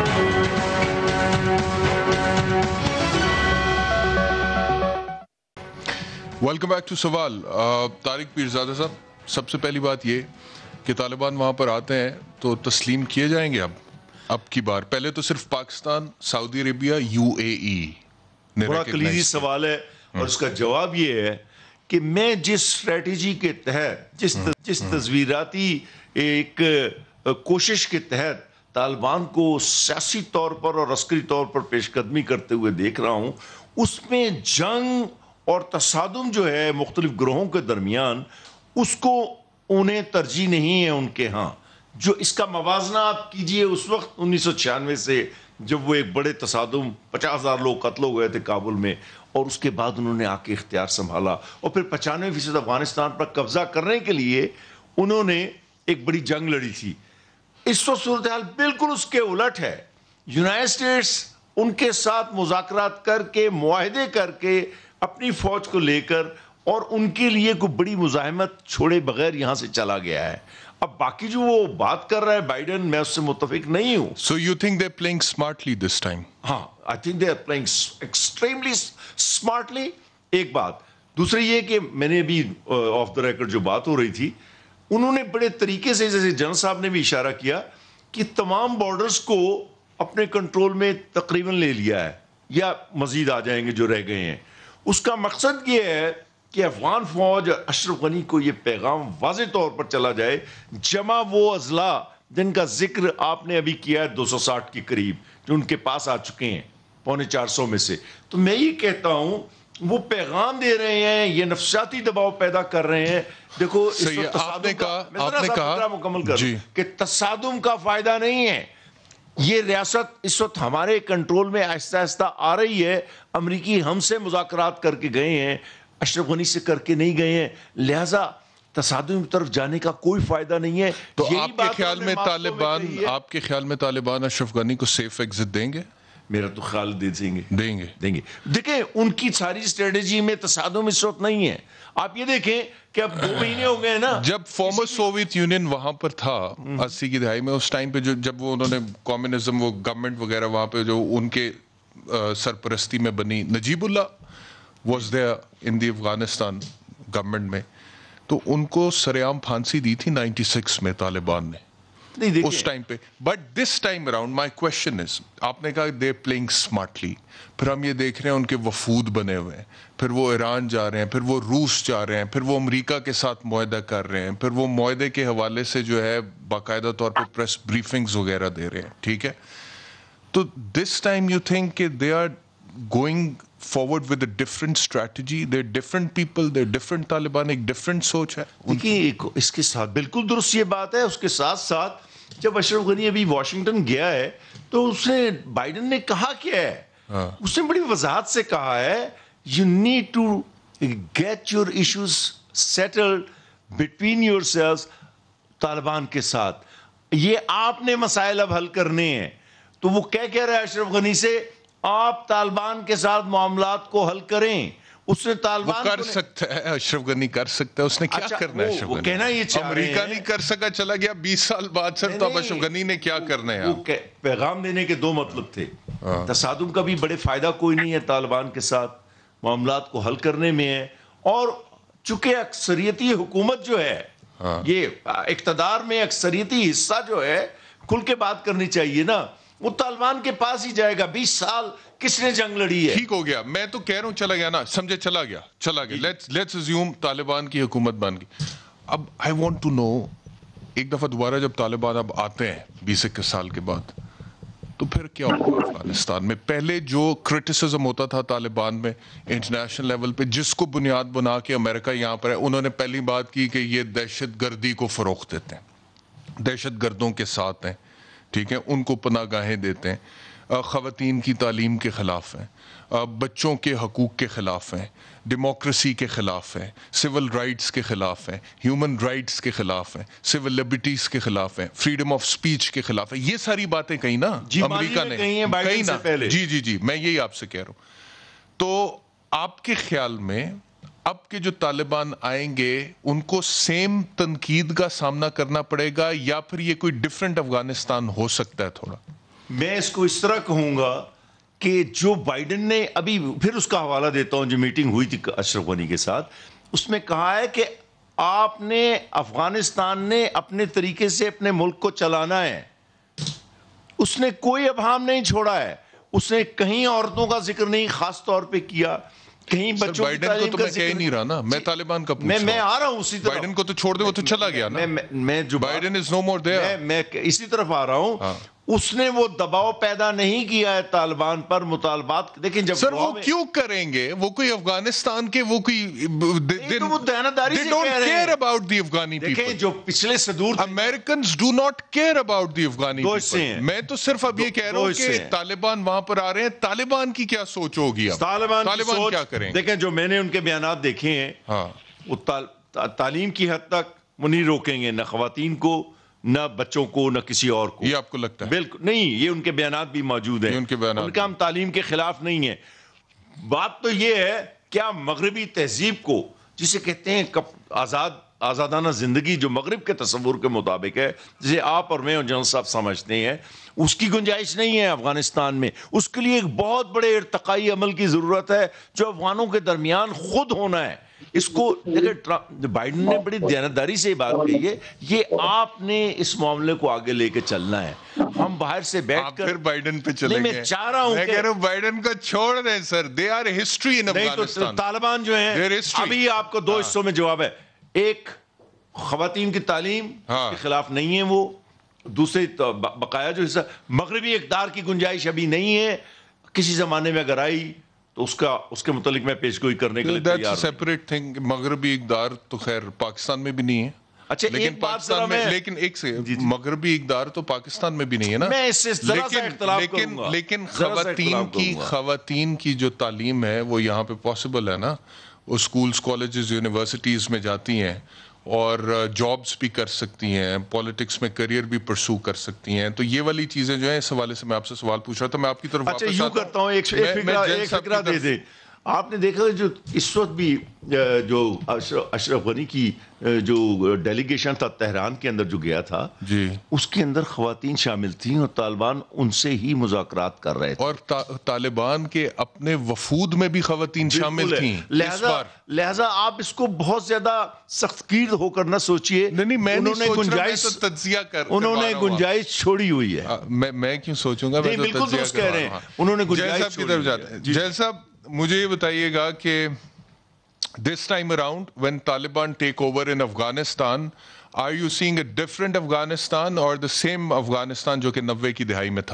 ویلکم بیک ٹو سوال. طارق پیرزادہ صاحب، سب سے پہلی بات یہ کہ طالبان وہاں پر آتے ہیں تو تسلیم کیے جائیں گے اب کی بار؟ پہلے تو صرف پاکستان، سعودی عربیہ، UAE. بڑا کلیدی سوال ہے اور اس کا جواب یہ ہے کہ میں جس اسٹریٹجی کے تحت، جس تصویراتی ایک کوشش کے تحت طالبان کو سیاسی طور پر اور عسکری طور پر پیش قدمی کرتے ہوئے دیکھ رہا ہوں، اس میں جنگ اور تصادم جو ہے مختلف گروہوں کے درمیان، اس کو انہیں ترجیح نہیں ہے ان کے ہاں. جو اس کا موازنہ آپ کیجئے اس وقت 1996 سے جب وہ ایک بڑے تصادم 50,000 لوگ قتل ہو گئے تھے کابل میں، اور اس کے بعد انہوں نے آ کے اختیار سنبھالا اور پھر 95% افغانستان پر قبضہ کرنے کے لیے انہوں نے ایک بڑی جنگ لڑی تھی. اس وقت صورتحال بالکل اس کے الٹ ہے. یونائٹڈ اسٹیٹس ان کے ساتھ مذاکرات کر کے، معاہدے کر کے، اپنی فوج کو لے کر اور ان کے لیے کوئی بڑی مزاحمت چھوڑے بغیر یہاں سے چلا گیا ہے. اب باقی جو وہ بات کر رہا ہے بائیڈن، میں اس سے متفق نہیں ہوں. So you think they're playing smartly this time? ہاں, I think they are playing extremely smartly. ایک بات. دوسری یہ کہ میں نے ابھی آف دا ریکارڈ جو بات ہو رہی تھی، انہوں نے بڑے طریقے سے، جیسے جنرل صاحب نے بھی اشارہ کیا، کہ تمام بارڈرز کو اپنے کنٹرول میں تقریباً لے لیا ہے یا مزید آ جائیں گے جو رہ گئے ہیں. اس کا مقصد یہ ہے کہ افغان فوج، اشرف غنی کو یہ پیغام واضح طور پر چلا جائے، جمع وہ اضلاع جن کا ذکر آپ نے ابھی کیا ہے 260 کے قریب جو ان کے پاس آ چکے ہیں 450 میں سے. تو میں یہ کہتا ہوں وہ پیغام دے رہے ہیں، یہ نفسیاتی دباؤ پیدا کر رہے ہیں. دیکھو آپ نے کہا مکمل کر کہ تصادم کا فائدہ نہیں ہے. یہ ریاست اس وقت ہمارے کنٹرول میں آہستہ آہستہ آ رہی ہے. امریکی ہم سے مذاکرات کر کے گئے ہیں، اشرف غنی سے کر کے نہیں گئے ہیں، لہذا تصادم کی طرف جانے کا کوئی فائدہ نہیں ہے. تو آپ کے خیال میں طالبان اشرف غنی کو سیف ایگزٹ دیں گے؟ میرا تو خیال دیں گے. دیکھیں ان کی ساری اسٹریٹجی میں تصادم اس وقت نہیں ہے. آپ یہ دیکھیں کہ اب 2 مہینے ہو گئے نا، جب فارمر سوویت یونین وہاں پر تھا 80 کی دہائی میں، اس ٹائم پہ جب وہ انہوں نے کمیونزم، وہ گورنمنٹ وغیرہ وہاں پہ جو ان کے سرپرستی میں بنی، Najibullah was there in the Afghanistan government میں، تو ان کو سرعام پھانسی دی تھی 96 میں طالبان نے اس ٹائم پہ. But this time around my question is, آپ نے کہا دے پلئنگ اسمارٹلی، پھر ہم یہ دیکھ رہے ہیں ان کے وفود بنے ہوئے ہیں، پھر وہ ایران جا رہے ہیں، پھر وہ روس جا رہے ہیں، پھر وہ امریکہ کے ساتھ معاہدہ کر رہے ہیں، پھر وہ معاہدے کے حوالے سے جو ہے باقاعدہ طور پہ پریس بریفنگز وغیرہ دے رہے ہیں. ٹھیک ہے، تو دس ٹائم یو تھنک کہ they are going forward with a different strategy, they're different people, they're different Taliban, ایک different سوچ ہے. دیکھیے اس کے ساتھ بالکل درست یہ بات ہے. اس کے ساتھ ساتھ جب اشرف غنی ابھی واشنگٹن گیا ہے تو اس نے بائیڈن نے کہا کیا ہے، اس نے بڑی وضاحت سے کہا ہے you need to get your issues settled between yourselves Taliban کے ساتھ. یہ آپ نے مسائل اب حل کرنے ہیں. تو وہ کہہ رہا ہے اشرف غنی سے، آپ طالبان کے ساتھ معاملات کو حل کریں. اس نے طالبان کر سکتا ہے، اشرف غنی کر سکتا ہے، اس نے کیا کرنا ہے اشرف غنی؟ کہنا یہ چاہ رہے ہیں، امریکہ نہیں کر سکا، چلا گیا 20 سال بعد سر، تو اب اشرف غنی نے کیا کرنا ہے؟ پیغام دینے کے 2 مطلب تھے. تصادم کا بھی بڑے فائدہ کوئی نہیں ہے طالبان کے ساتھ، معاملات کو حل کرنے میں ہے. اور چونکہ اکثریتی حکومت جو ہے، یہ اقتدار میں اکثریتی حصہ جو ہے، کھل کے بات کرنی چاہیے نا. وہ طالبان کے پاس ہی جائے گا. 20 سال کس نے جنگ لڑی ہے؟ ٹھیک ہو گیا، میں تو کہہ رہا ہوں چلا گیا نا، سمجھے، چلا گیا. لیٹس اسیوم طالبان کی حکومت بن گئی. اب آئی وانٹ ٹو نو، ایک دفعہ دوبارہ جب طالبان اب آتے ہیں 20-21 سال کے بعد، تو پھر کیا ہوگا افغانستان میں؟ پہلے جو کرٹیسزم ہوتا تھا طالبان میں انٹرنیشنل لیول پہ، جس کو بنیاد بنا کے امریکہ یہاں پر ہے، انہوں نے پہلی بات کی کہ یہ دہشت گردی کو فروغ دیتے ہیں، دہشت گردوں کے ساتھ ہیں، ٹھیک ہے، ان کو پناہ گاہیں دیتے ہیں، خواتین کی تعلیم کے خلاف ہیں، بچوں کے حقوق کے خلاف ہیں، ڈیموکریسی کے خلاف ہیں، سول رائٹس کے خلاف ہیں، ہیومن رائٹس کے خلاف ہیں، سول لبرٹیز کے خلاف ہیں، فریڈم آف سپیچ کے خلاف ہیں. یہ ساری باتیں کہیں نا امریکہ نے کہیں نا. جی میں یہی آپ سے کہہ رہا ہوں. تو آپ کے خیال میں اب کے جو طالبان آئیں گے ان کو سیم تنقید کا سامنا کرنا پڑے گا، یا پھر یہ کوئی ڈیفرنٹ افغانستان ہو سکتا ہے تھوڑا؟ میں اس کو اس طرح کہوں گا کہ جو بائیڈن نے ابھی پھر اس کا حوالہ دیتا ہوں، جو میٹنگ ہوئی تھی اشرف غنی کے ساتھ، اس میں کہا ہے کہ آپ نے، افغانستان نے اپنے طریقے سے اپنے ملک کو چلانا ہے. اس نے کوئی ابہام نہیں چھوڑا ہے. اس نے کہیں عورتوں کا ذکر نہیں خاص طور پہ کیا، کہیں بچوں کی تعلیم کا ذکر نہیں رہا نا. میں طالبان کا پوچھ رہا ہوں، میں آ رہا ہوں اسی طرف. بائیڈن کو تو چھوڑ دے، وہ تو چلا گیا نا. میں Joe Biden is know more their. میں اسی طرف آ رہا ہوں. اس نے وہ دباؤ پیدا نہیں کیا ہے طالبان پر مطالبات. دیکھیں جب سر وہ کیوں کریں گے, وہ کوئی افغانستان کے وہ کوئی وہ دیانتداری سے کہہ رہے ہیں. about the Afghani people. دیکھیں جو پچھلے صدور Americans do not care about the Afghani people. میں تو صرف اب یہ کہہ رہا ہوں کہ طالبان وہاں پر آ رہے ہیں, طالبان کی کیا سوچ ہوگی اب, طالبان کیا کریں. دیکھیں جو میں نے ان کے بیانات دیکھے ہیں, وہ تعلیم کی حد تک وہ نہیں روکیں گے, نہ خواتین کو, نہ بچوں کو, نہ کسی اور کو. یہ آپ کو لگتا ہے؟ بالکل نہیں, یہ ان کے بیانات بھی موجود ہیں. ان کا ہم تعلیم کے خلاف نہیں ہے. بات تو یہ ہے کیا مغربی تہذیب کو, جسے کہتے ہیں آزادانہ زندگی, جو مغرب کے تصور کے مطابق ہے, جسے آپ اور میں اور جنرل صاحب سمجھتے ہیں, اس کی گنجائش نہیں ہے افغانستان میں. اس کے لیے ایک بہت بڑے ارتقائی عمل کی ضرورت ہے جو افغانوں کے درمیان خود ہونا ہے. اس کو دیکھیں بائیڈن نے بڑی دیانتداری سے بات کہی ہے, یہ آپ نے اس معاملے کو آگے لے کے چلنا ہے. ہم باہر سے بیٹھ کر پھر بائیڈن پہ چلیں گے. میں چاہ رہا ہوں میں کہہ رہا ہوں بائیڈن کو چھوڑ دیں sir, they are history in Afghanistan. Taliban جو ہیں ابھی آپ کو 2 حصوں میں جواب ہے. ایک, خواتین کی تعلیم کے خلاف نہیں ہے وہ. دوسرے بقایا جو حصہ مغربی اقدار کی گنجائش ابھی نہیں ہے, کسی زمانے میں اگر آئی تو اس کے متعلق میں پیشگوئی کرنے کے لیے تیار ہوں. Separate thing. مغربی اقدار تو خیر پاکستان میں بھی نہیں ہے. اچھا لیکن پاکستان میں, لیکن ایک سے مغربی اقدار تو پاکستان میں بھی نہیں ہے نا. میں اس سے ذرا سا اختلاف کروں گا. لیکن خواتین کی جو تعلیم ہے وہ یہاں پہ پاسبل ہے نا. وہ اسکولز, کالجز, یونیورسٹیز میں جاتی ہیں اور جابس بھی کر سکتی ہیں, پولیٹکس میں کریئر بھی پرسو کر سکتی ہیں. تو یہ والی چیزیں جو ہیں, اس حوالے سے میں آپ سے سوال پوچھ رہا تھا. میں آپ کی طرف واپس یوں کرتا ہوں, ایک فکرہ دے دیں. آپ نے دیکھا جو اس وقت بھی جو اشرف غنی کی جو ڈیلیگیشن تھا تہران کے اندر جو گیا تھا, جی اس کے اندر خواتین شامل تھیں اور طالبان ان سے ہی مذاکرات کر رہے تھے. اور طالبان کے اپنے وفود میں بھی خواتین شامل تھیں. لہذا آپ اس کو بہت زیادہ سخت گیر ہو کر نہ سوچئے. انہوں نے گنجائش چھوڑی ہوئی ہے. میں کیوں سوچوں گا, بالکل درست کہہ رہے ہیں, انہوں نے گنجائش چھوڑی ہوئی ہے. جیل صاحب مجھے یہ بتائیے گا کہ this time around when Taliban take over in Afghanistan, are you seeing a different Afghanistan or the same Afghanistan جو کہ 90 کی دہائی میں تھا؟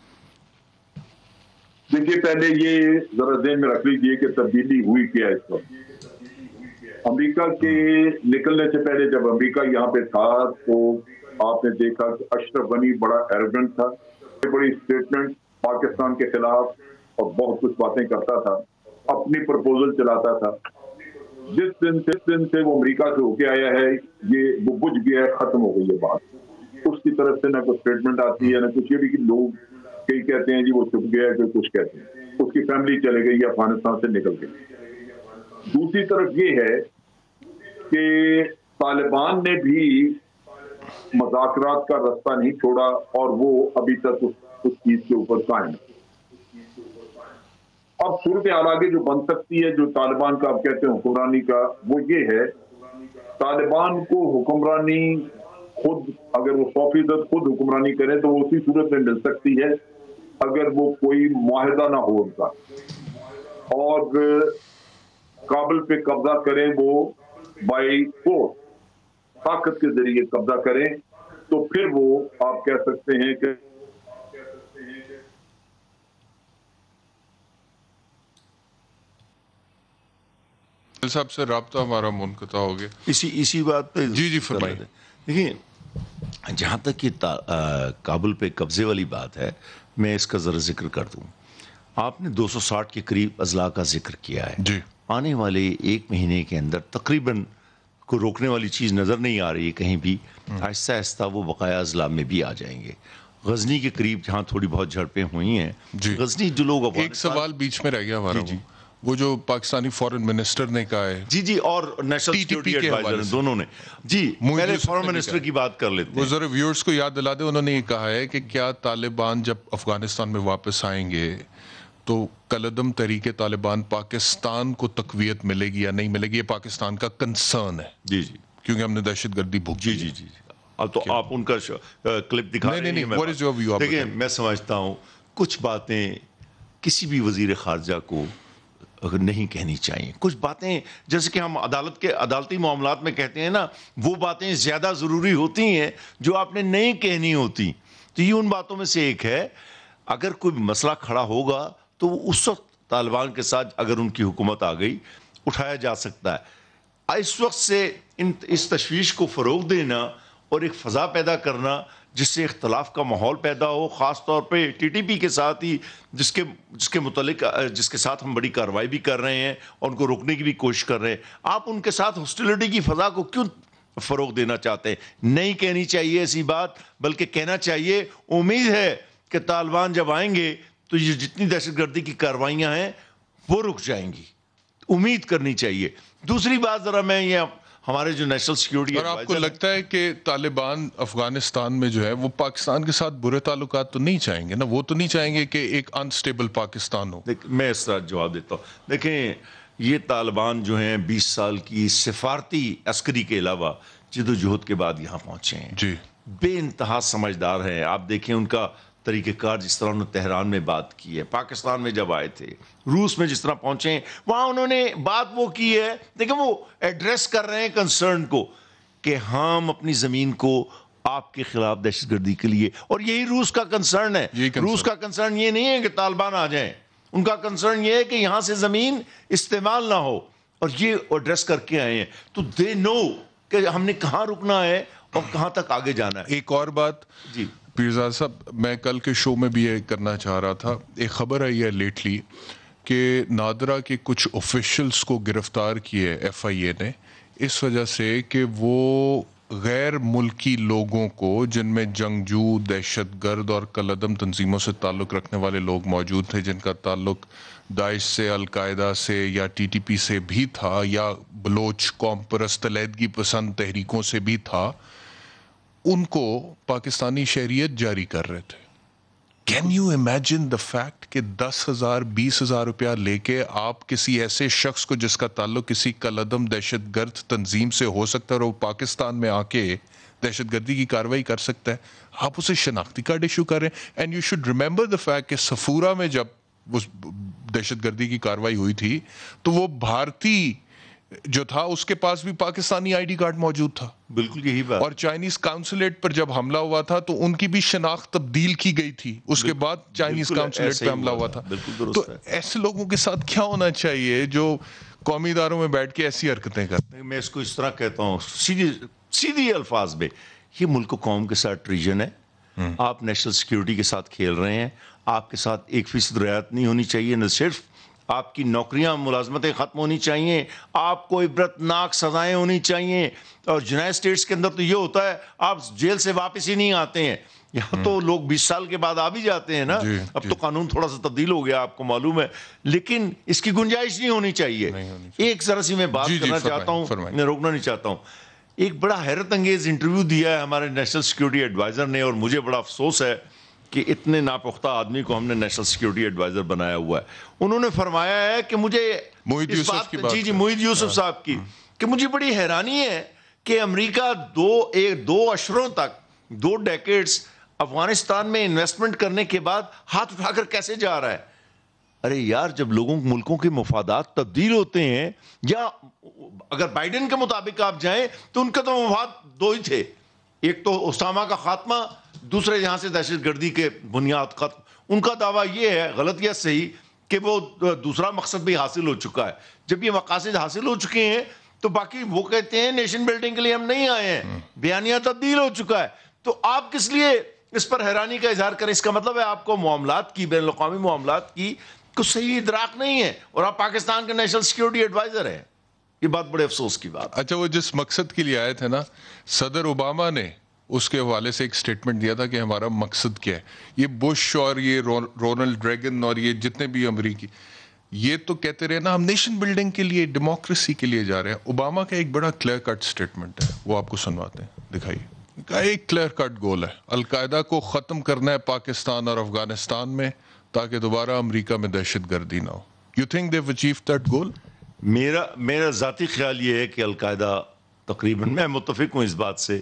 دیکھیے پہلے یہ ذرا ذہن میں رکھ لیجیے کہ تبدیلی ہوئی کیا اس وقت. امریکہ کے نکلنے سے پہلے جب امریکہ یہاں پہ تھا تو آپ نے دیکھا کہ اشرف غنی بڑا ایروگنٹ تھا, بڑی اسٹیٹمنٹ پاکستان کے خلاف اور بہت کچھ باتیں کرتا تھا, اپنی پرپوزل چلاتا تھا. جس دن سے وہ امریکہ سے ہو کے آیا ہے, یہ وہ بجھ گیا ہے, ختم ہو گئی ہے بات. اس کی طرف سے نہ کوئی اسٹیٹمنٹ آتی ہے, نہ کچھ. یہ بھی کہ لوگ کئی کہتے ہیں جی وہ چھپ گیا, کوئی کچھ کہتے ہیں. اس کی فیملی چلے گئی, افغانستان سے نکل گئی. دوسری طرف یہ ہے کہ طالبان نے بھی مذاکرات کا راستہ نہیں چھوڑا اور وہ ابھی تک اس چیز کے اوپر قائم ہے. اب صورتحال آگے جو بن سکتی ہے, جو طالبان کا آپ کہتے ہیں حکمرانی کا, وہ یہ ہے طالبان کو حکمرانی خود, اگر وہ 100% خود حکمرانی کریں تو وہ اسی صورت میں مل سکتی ہے اگر وہ کوئی معاہدہ نہ ہو ان کا, اور کابل پہ قبضہ کریں, وہ بائی فورس, طاقت کے ذریعے قبضہ کریں, تو پھر وہ آپ کہہ سکتے ہیں کہ صاحب سے رابطہ ہمارا منقطع ہو گیا. اسی بات پہ جی فرمائیں. دیکھیں جہاں تک یہ کابل پہ قبضے والی بات ہے, میں اس کا ذرا ذکر کر دوں. آپ نے 260 کے قریب اضلاع کا ذکر کیا ہے. جی آنے والے 1 مہینے کے اندر تقریباً کو روکنے والی چیز نظر نہیں آ رہی ہے کہیں بھی. آہستہ آہستہ وہ بقایا اضلاع میں بھی آ جائیں گے. غزنی کے قریب جہاں تھوڑی بہت جھڑپیں ہوئی ہیں, غزنی جو لوگ, ایک سوال بیچ میں رہ گیا ہمارا, وہ جو پاکستانی فورن منسٹر نے کہا ہے, جی اور نیشنل سیکیورٹی ایڈوائزر دونوں نے, پہلے فورن منسٹر کی بات کر لیتے ہیں. وہ ذرا ویورز کو یاد دلا دیں. انہوں نے یہ کہا ہے کہ کیا طالبان جب افغانستان میں واپس آئیں گے تو کلعدم تحریک طالبان پاکستان کو تقویت ملے گی یا نہیں ملے گی؟ یہ پاکستان کا کنسرن ہے. جی کیونکہ ہم نے دہشت گردی بھوکی. جی اب تو آپ ان کا کلپ دکھا رہے ہیں. دیکھیں میں سمجھتا ہوں کچھ باتیں کسی بھی وزیر خارجہ کو نہیں کہنی چاہیے. کچھ باتیں جیسے کہ ہم عدالتی معاملات میں کہتے ہیں نا, وہ باتیں زیادہ ضروری ہوتی ہیں جو آپ نے نہیں کہنی ہوتی. تو یہ ان باتوں میں سے ایک ہے. اگر کوئی مسئلہ کھڑا ہوگا تو اس وقت طالبان کے ساتھ اگر ان کی حکومت آ گئی اٹھایا جا سکتا ہے. اس وقت سے اس تشویش کو فروغ دینا اور ایک فضا پیدا کرنا جس سے اختلاف کا ماحول پیدا ہو, خاص طور پہ ٹی ٹی پی کے ساتھ ہی جس کے متعلق جس کے ساتھ ہم بڑی کارروائی بھی کر رہے ہیں اور ان کو روکنے کی بھی کوشش کر رہے ہیں, آپ ان کے ساتھ ہاسٹیلٹی کی فضا کو کیوں فروغ دینا چاہتے ہیں؟ نہیں کہنی چاہیے ایسی بات, بلکہ کہنا چاہیے امید ہے کہ طالبان جب آئیں گے تو یہ جتنی دہشت گردی کی کارروائیاں ہیں وہ رک جائیں گی, امید کرنی چاہیے. دوسری بات ذرا میں یہ ہمارے جو نیشنل سیکیورٹی, اور آپ کو لگتا ہے کہ طالبان افغانستان میں جو ہے وہ پاکستان کے ساتھ برے تعلقات تو نہیں چاہیں گے نا؟ وہ تو نہیں چاہیں گے کہ ایک انسٹیبل پاکستان ہو. میں اس طرح جواب دیتا ہوں. دیکھیں, یہ طالبان جو ہیں 20 سال کی سفارتی عسکری کے علاوہ جد و جہد کے بعد یہاں پہنچے ہیں. جی, بے انتہا سمجھدار ہیں. آپ دیکھیں ان کا طریقہ کار, جس طرح انہوں نے تہران میں بات کی ہے, پاکستان میں جب آئے تھے, روس میں جس طرح پہنچے ہیں, وہاں انہوں نے بات وہ کی ہے. دیکھیں وہ ایڈریس کر رہے ہیں کنسرن کو کہ ہم اپنی زمین کو آپ کے خلاف دہشت گردی کے لیے, اور یہی روس کا کنسرن ہے. روس کا کنسرن یہ نہیں ہے کہ طالبان آ جائیں, ان کا کنسرن یہ ہے کہ یہاں سے زمین استعمال نہ ہو, اور یہ ایڈریس کر کے آئے ہیں. تو دے نو کہ ہم نے کہاں رکنا ہے اور کہاں تک آگے جانا ہے. ایک اور بات جی پیرزادہ صاحب, میں کل کے شو میں بھی یہ کرنا چاہ رہا تھا. ایک خبر آئی ہے لیٹلی کہ نادرا کے کچھ آفیشلز کو گرفتار کیے ایف آئی اے نے, اس وجہ سے کہ وہ غیر ملکی لوگوں کو, جن میں جنگجو, دہشت گرد اور کالعدم تنظیموں سے تعلق رکھنے والے لوگ موجود تھے, جن کا تعلق داعش سے, القاعدہ سے یا ٹی ٹی پی سے بھی تھا, یا بلوچ قوم پرست علیحدگی پسند تحریکوں سے بھی تھا, ان کو پاکستانی شہریت جاری کر رہے تھے. Can you imagine the fact کہ 10,000 20,000 روپیہ لے کے آپ کسی ایسے شخص کو جس کا تعلق کسی کالعدم دہشت گرد تنظیم سے ہو سکتا ہے اور وہ پاکستان میں آ کے دہشت گردی کی کارروائی کر سکتا ہے, آپ اسے شناختی کارڈ ایشو کریں. And you should remember the fact کہ صفورہ میں جب وہ دہشت گردی کی کارروائی ہوئی تھی تو وہ بھارتی جو تھا اس کے پاس بھی پاکستانی آئی ڈی کارڈ موجود تھا. بالکل یہی بات. اور چائنیز قونصلیٹ پر جب حملہ ہوا تھا تو ان کی بھی شناخت تبدیل کی گئی تھی, اس کے بعد چائنیز قونصلیٹ پہ حملہ ہوا تھا. تو ایسے لوگوں کے ساتھ کیا ہونا چاہیے جو قومی اداروں میں بیٹھ کے ایسی حرکتیں کرتے ہیں؟ میں اس کو اس طرح کہتا ہوں سیدھی الفاظ میں, یہ ملک و قوم کے ساتھ ٹریجن ہے. آپ نیشنل سیکیورٹی کے ساتھ کھیل رہے ہیں, آپ کے ساتھ 1% رعایت نہیں ہونی چاہیے. نہ صرف آپ کی نوکریاں, ملازمتیں ختم ہونی چاہیے, آپ کو عبرتناک سزائیں ہونی چاہیے. اور یونائٹڈ اسٹیٹس کے اندر تو یہ ہوتا ہے آپ جیل سے واپس ہی نہیں آتے ہیں, یہاں تو لوگ 20 سال کے بعد آ بھی جاتے ہیں نا. اب تو قانون تھوڑا سا تبدیل ہو گیا, آپ کو معلوم ہے, لیکن اس کی گنجائش نہیں ہونی چاہیے. ایک ذرا سی میں بات کرنا چاہتا ہوں, میں روکنا نہیں چاہتا ہوں. ایک بڑا حیرت انگیز انٹرویو دیا ہے ہمارے نیشنل سیکیورٹی ایڈوائزر نے, اور مجھے بڑا افسوس ہے کہ اتنے ناپختہ آدمی کو ہم نے نیشنل سیکیورٹی ایڈوائزر بنایا ہوا ہے. انہوں نے فرمایا ہے کہ مجھے موحد یوسف کی بات, جی موحد یوسف صاحب کی, کہ مجھے بڑی حیرانی ہے کہ امریکہ 2 اشروں تک 2 ڈیکیڈز افغانستان میں انویسٹمنٹ کرنے کے بعد ہاتھ اٹھا کر کیسے جا رہا ہے. ارے یار, جب ملکوں کے مفادات تبدیل ہوتے ہیں, یا اگر بائیڈن کے مطابق آپ جائیں تو ان کے تو مفاد 2 ہی تھے, ایک تو اسامہ کا خاتمہ, دوسرے یہاں سے دہشت گردی کے بنیاد ختم. ان کا دعویٰ یہ ہے, غلط یا صحیح, کہ وہ دوسرا مقصد بھی حاصل ہو چکا ہے. جب یہ مقاصد حاصل ہو چکے ہیں تو باقی وہ کہتے ہیں نیشن بلڈنگ کے لیے ہم نہیں آئے ہیں, بیانیہ تبدیل ہو چکا ہے. تو آپ کس لیے اس پر حیرانی کا اظہار کریں؟ اس کا مطلب ہے آپ کو معاملات کی, بین الاقوامی معاملات کی کچھ صحیح ادراک نہیں ہے, اور آپ پاکستان کے نیشنل سیکیورٹی ایڈوائزر ہیں. یہ بات بڑے افسوس کی بات. اچھا, وہ جس مقصد کے لیے آئے تھے نا, صدر اوباما نے اس کے حوالے سے ایک سٹیٹمنٹ دیا تھا کہ ہمارا مقصد کیا ہے. یہ بش اور یہ رونلڈ ریگن اور یہ جتنے بھی امریکی, یہ تو کہتے رہے نا ہم نیشن بلڈنگ کے لیے, ڈیموکریسی کے لیے جا رہے ہیں. اوباما کا ایک بڑا کلیئر کٹ سٹیٹمنٹ ہے, وہ آپ کو سنواتے ہیں, دکھائیے. ایک کلیئر کٹ گول ہے, القاعدہ کو ختم کرنا ہے پاکستان اور افغانستان میں تاکہ دوبارہ امریکہ میں دہشت گردی نہ ہو. You think they've achieved that goal? میرا ذاتی خیال یہ ہے کہ القاعدہ تقریباً, میں متفق ہوں اس بات سے,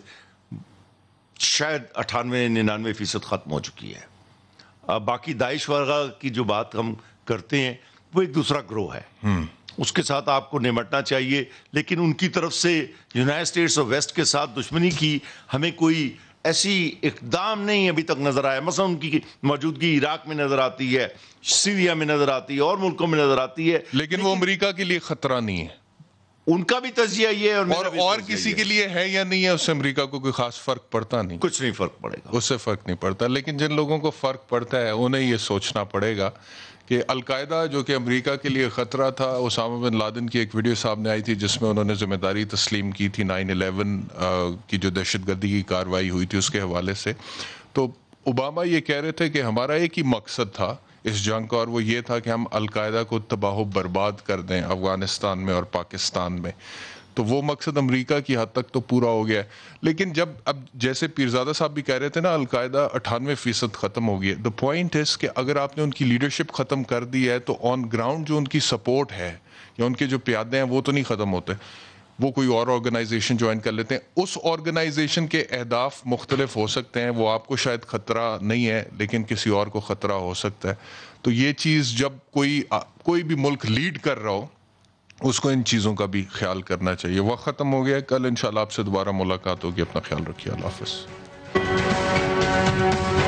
شاید 98-99% ختم ہو چکی ہے. باقی داعش وغیرہ کی جو بات ہم کرتے ہیں وہ ایک دوسرا گروہ ہے, اس کے ساتھ آپ کو نمٹنا چاہیے, لیکن ان کی طرف سے یونائٹڈ اسٹیٹس اور ویسٹ کے ساتھ دشمنی کی ہمیں کوئی ایسی اقدام نہیں ابھی تک نظر آیا. مثلا ان کی موجودگی عراق میں نظر آتی ہے, سیریا میں نظر آتی ہے, اور ملکوں میں نظر آتی ہے, لیکن وہ امریکہ کے لیے خطرہ نہیں ہے. ان کا بھی تجزیہ یہ ہے اور کسی کے لیے ہے یا نہیں ہے, اس سے امریکہ کو کوئی خاص فرق پڑتا نہیں. کچھ نہیں فرق پڑے گا, اس سے فرق نہیں پڑتا. لیکن جن لوگوں کو فرق پڑتا ہے انہیں یہ سوچنا پڑے گا کہ القاعدہ جو کہ امریکہ کے لیے خطرہ تھا, اسامہ بن لادن کی ایک ویڈیو سامنے آئی تھی جس میں انہوں نے ذمہ داری تسلیم کی تھی 9/11 کی جو دہشت گردی کی کارروائی ہوئی تھی اس کے حوالے سے. تو اوباما یہ کہہ رہے تھے کہ ہمارا ایک ہی مقصد تھا اس جنگ کا, اور وہ یہ تھا کہ ہم القاعدہ کو تباہ و برباد کر دیں افغانستان میں اور پاکستان میں. تو وہ مقصد امریکہ کی حد تک تو پورا ہو گیا ہے. لیکن جب اب جیسے پیرزادہ صاحب بھی کہہ رہے تھے نا, القاعدہ 98% ختم ہو گئی ہے. دا پوائنٹ از کہ اگر آپ نے ان کی لیڈرشپ ختم کر دی ہے تو آن گراؤنڈ جو ان کی سپورٹ ہے یا ان کے جو پیادے ہیں وہ تو نہیں ختم ہوتے. وہ کوئی اور آرگنائزیشن جوائن کر لیتے ہیں. اس آرگنائزیشن کے اہداف مختلف ہو سکتے ہیں, وہ آپ کو شاید خطرہ نہیں ہے لیکن کسی اور کو خطرہ ہو سکتا ہے. تو یہ چیز جب کوئی بھی ملک لیڈ کر رہا ہو اس کو ان چیزوں کا بھی خیال کرنا چاہیے. وقت ختم ہو گیا. کل انشاءاللہ آپ سے دوبارہ ملاقات ہوگی. اپنا خیال رکھیے. اللہ حافظ.